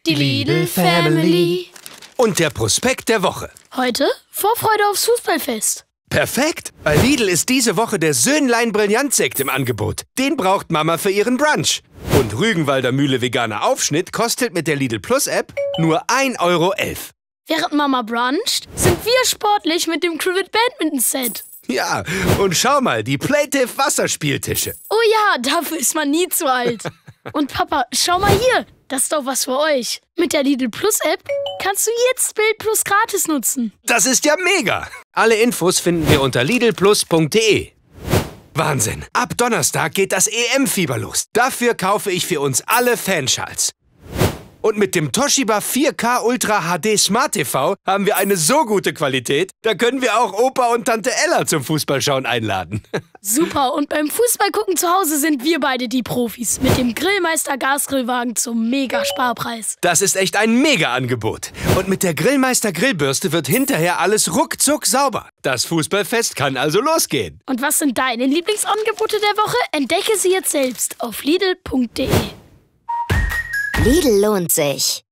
Die Lidl Family. Und der Prospekt der Woche. Heute Vorfreude aufs Fußballfest. Perfekt! Bei Lidl ist diese Woche der Söhnlein Brillantsekt im Angebot. Den braucht Mama für ihren Brunch. Und Rügenwalder Mühle veganer Aufschnitt kostet mit der Lidl Plus App nur 1,11 Euro. Während Mama bruncht, sind wir sportlich mit dem Cricket Badminton Set. Ja, und schau mal, die Plative Wasserspieltische. Oh ja, dafür ist man nie zu alt. Und Papa, schau mal hier, das ist doch was für euch. Mit der Lidl Plus App kannst du jetzt Bild Plus gratis nutzen. Das ist ja mega! Alle Infos finden wir unter lidlplus.de. Wahnsinn! Ab Donnerstag geht das EM-Fieber los. Dafür kaufe ich für uns alle Fanschals. Und mit dem Toshiba 4K Ultra HD Smart TV haben wir eine so gute Qualität, da können wir auch Opa und Tante Ella zum Fußballschauen einladen. Super, und beim Fußballgucken zu Hause sind wir beide die Profis. Mit dem Grillmeister Gasgrillwagen zum Mega-Sparpreis. Das ist echt ein Mega-Angebot. Und mit der Grillmeister Grillbürste wird hinterher alles ruckzuck sauber. Das Fußballfest kann also losgehen. Und was sind deine Lieblingsangebote der Woche? Entdecke sie jetzt selbst auf lidl.de. Lidl lohnt sich.